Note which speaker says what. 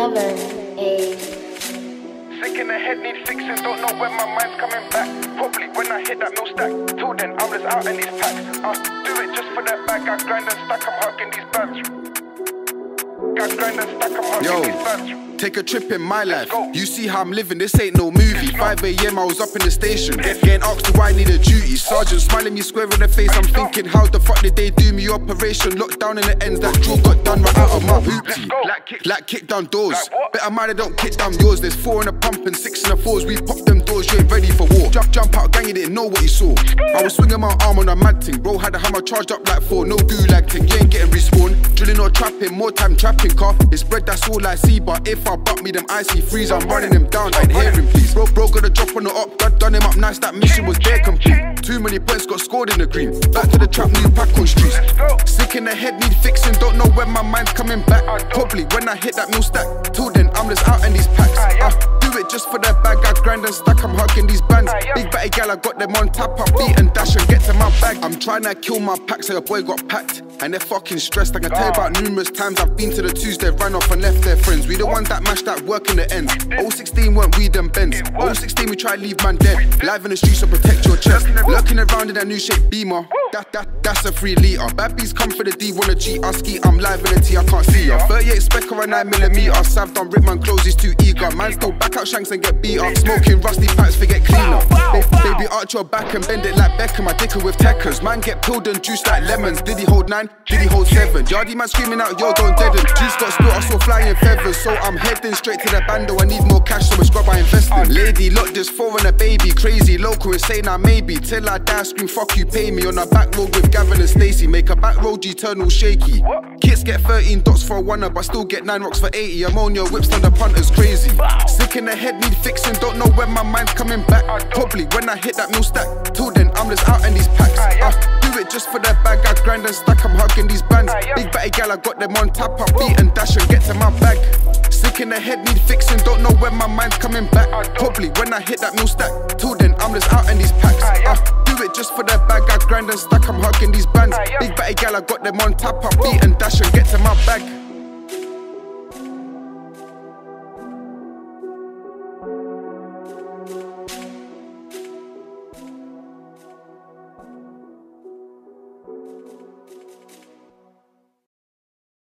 Speaker 1: Colin A.
Speaker 2: Sick in the head, need fixing, don't know when my mind's coming back. Probably when I hit that mill stack. Till then, I'm just out in these packs. Do it just for that bag. I grind and stack, I'm hugging these bands. I grind and stack, I'm hugging these bands.
Speaker 3: Take a trip in my life. You see how I'm living, this ain't no movie. 5 AM, I was up in the station. Getting asked why I need a duty. Sergeant smiling me square in the face. I'm thinking, how the fuck did they do me? Operation lockdown in the ends. That drill got done right out of my hoopty. Like kick down doors. Better mind I don't kick down yours. There's 4 in a pump and 6 in a 4s. We popped them doors, you ain't ready for war. Jump out, gang, you didn't know what you saw. I was swinging my arm on a mad thing. Bro had a hammer charged up like 4. No gulag thing, you ain't getting respawned. Drilling or trapping, more time trapping car. It's bread, that's all I see. But if I butt me them icy freeze, I'm running him down, I ain't hearing please. Bro got a drop on the up, done him up nice, that mission was there complete. Too many points got scored in the green. Back to the trap, new pack on streets. Sick in the head, need fixing, don't know when my mind's coming back. Probably when I hit that mill stack. Till then, I'm just out in these packs. Do it just for that bag, I grind and stack, I'm hugging these bands. Big batty gal, I got them on tap, I beat and dash and get to my bag. I'm trying to kill my packs, so your boy got packed. And they're fucking stressed, I can tell you about numerous times I've been to the twos, they ran off and left their friends. We the ones that mashed that work in the end. 016 weren't we them bends. 016 we try to leave man dead. Live in the streets so protect your chest. Lurking around in that new shape beamer. That's a 3 litre. Bad bees come for the D, wanna cheat. I ski, I'm live in the T, I can't see ya. 38 spec or a 9mm. Sav done rip man clothes, he's too eager. Man still back out shanks and get beat up. Smoking rusty pipes, forget cleaner. Baby arch your back and bend it like Beckham. I dick her with techers. Man get peeled and juiced like lemons. Did he hold 9? Did he hold 7? Yardie man screaming out, yo, don't deaden. Juice got spilled, I saw flying feathers. So I'm heading straight to the bando. I need more cash, so much grub I invest in. Lady, look, this 4 and a baby. Crazy, local, insane, I maybe. Till I die, scream, fuck you, pay me. On a back road with Gavin and Stacey. Make a back road G-Turnal shaky. Kids get 13 dots for a 1er, but still get 9 rocks for 80. Ammonia whips on the punters, crazy. Sick in the head, need fixing, don't know when my mind's coming back. Probably when I hit that mill stack. Till then, I'm just out in these packs. Do it just for that bag, I grind and stack, I'm hugging these bands. Big batty gal, I got them on tap, I beat and dash and get to my bag. Sick in the head, need fixing, don't know when my mind's coming back. Probably when I hit that mill stack. Till then, I'm just out in these packs. Do it just for that bag, I grind and stack, I'm hugging these bands. Big batty gal, I got them on tap, I beat and dash and get to my bag.